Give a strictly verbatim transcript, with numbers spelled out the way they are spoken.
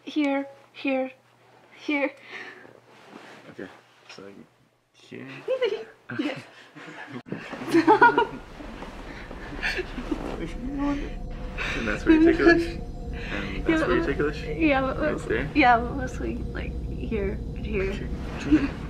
here, here, here. Okay, so like here. Yeah. And that's where you ticklish? And that's Yeah, where you ticklish? Yeah, but Right mostly, there? yeah, but mostly like here and here. Okay.